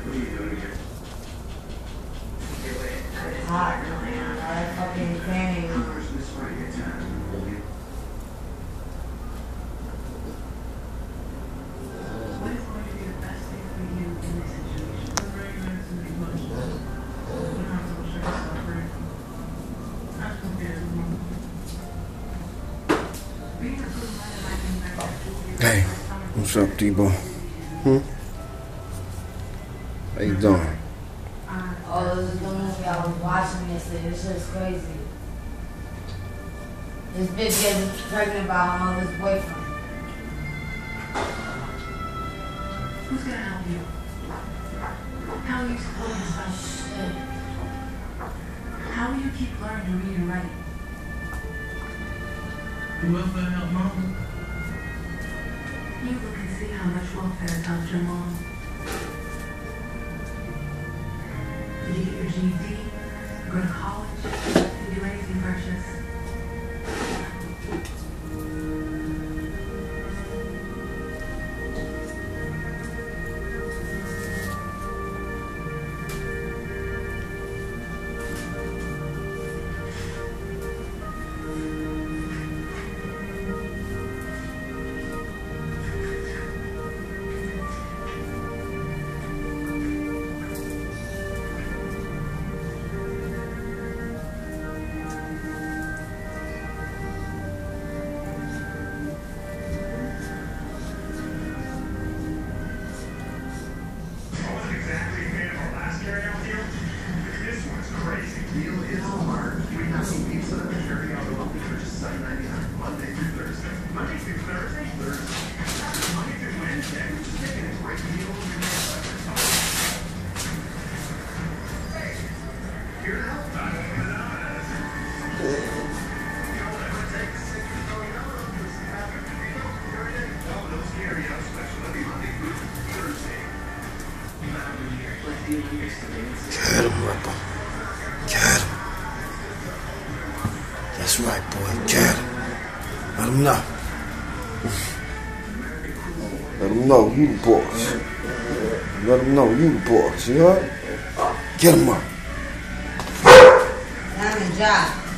Hot, man. I fucking can't. Hey, what's up, Debo? How you doing? Oh, this is the movie I was watching yesterday. This shit's crazy. This bitch gets pregnant by her mother's boyfriend. Who's gonna help you? How will you support yourself? Shit. How will you keep learning to read and write? Welfare help mama. You look and see how much welfare has helped your mom. Did you get your GED? Go to college? Did you do anything precious? Get him, Ripper. Get him. That's right, boy. Get him. Let him know. Let him know you the boss. Let him know you the boss, you heard? Get him up. I'm in job.